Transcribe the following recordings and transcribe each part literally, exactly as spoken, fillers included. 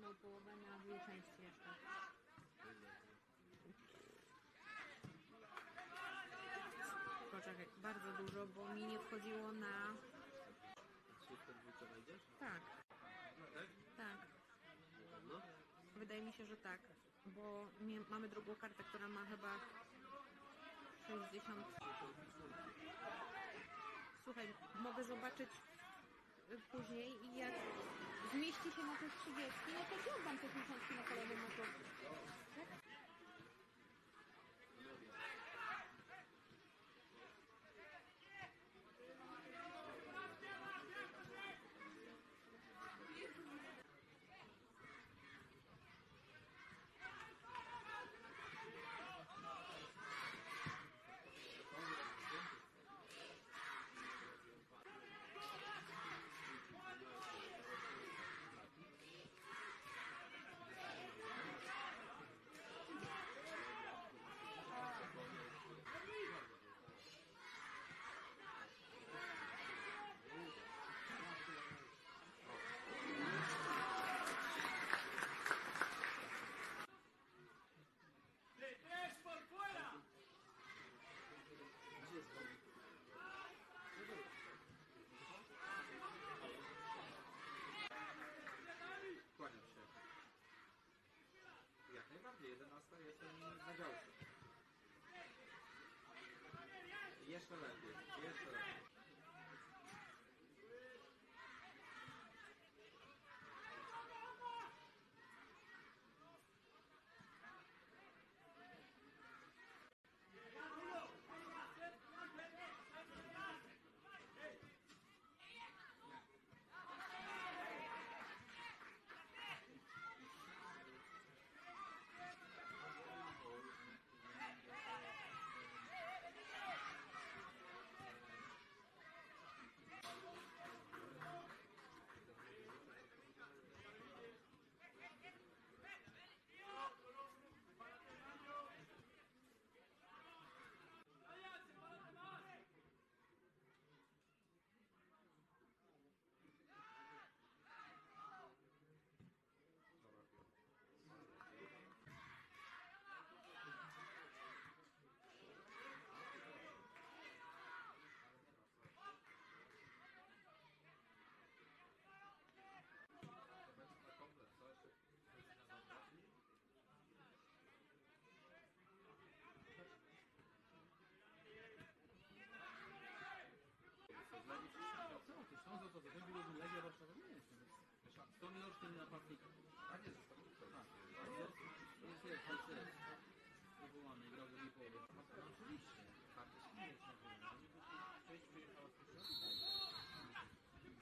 drugą połowę na dwie części jeszcze. Poczekaj, bardzo dużo, bo mi nie wchodziło na... Tak. Tak. Wydaje mi się, że tak, bo mamy drugą kartę, która ma chyba sześćdziesiąt. Słuchaj, mogę zobaczyć później i jak zmieści się na te trzydzieści, no to ci oddam te tysiączki na kolejnym meczu. Tak? Kłaniam się. Jak najbardziej, jedenasta jestem na działce. Jeszcze lepiej, jeszcze lepiej. Śląsk to to byłoby Legia Warszawa, nie jest. sto milionów napastnik. A nie, zostało to. Jest, jest, jest, jest. Wywołany, grał do tej połowy. No oczywiście. Karty śmierci. Część wyjechała z Kościoła.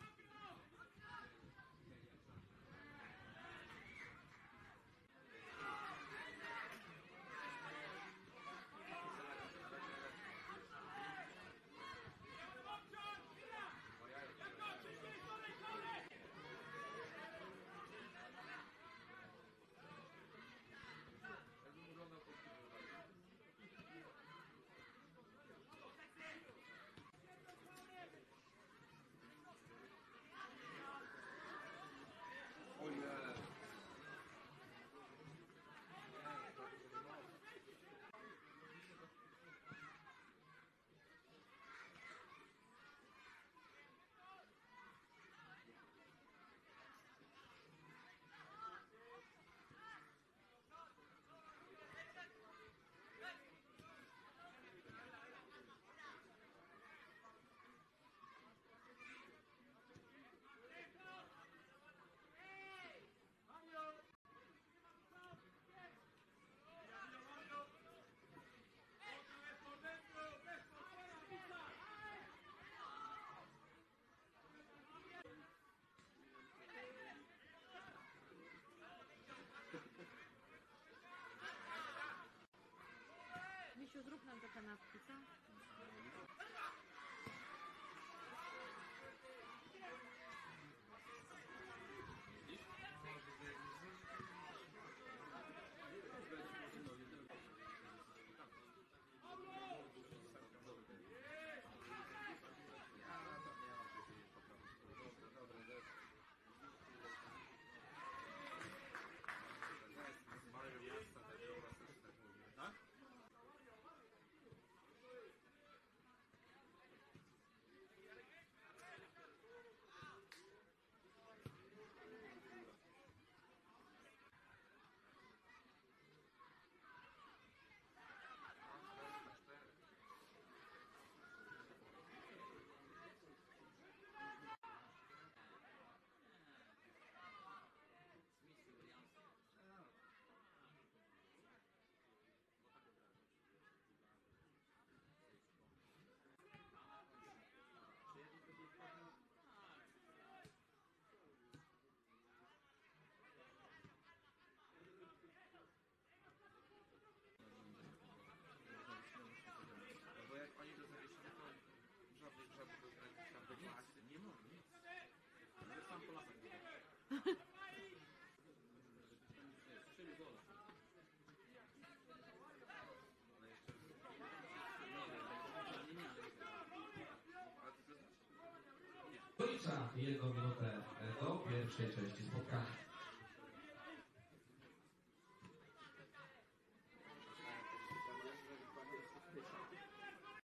Misiu, zrób nam te kanapki, co? Strzelił gola. Nie, nie, Końca jedną minutę do pierwszej części spotkania.